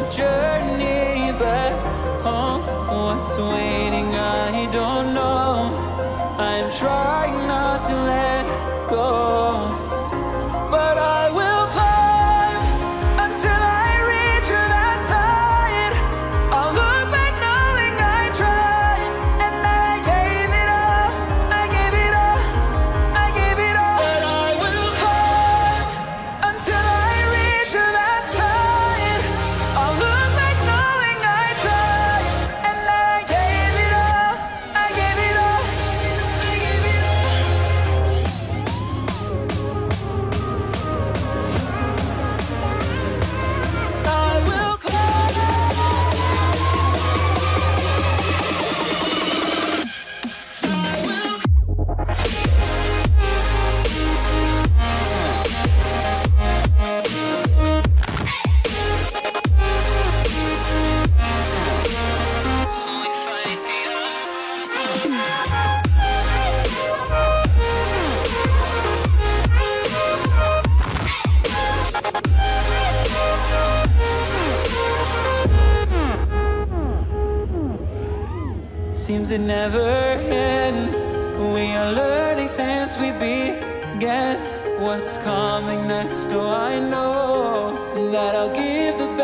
journey back home. What's waiting, I don't know. I'm trying not to let go, but I will climb until I reach that side. I'll look back knowing I tried, and I gave it all, I gave it all, I gave it all. But I will climb until I reach that side. I'll look back knowing I tried, and I gave it all, I gave it all, I gave it all. I will climb. I will. Seems it never ends. We are learning since we began. What's coming next? Oh, I know that I'll give the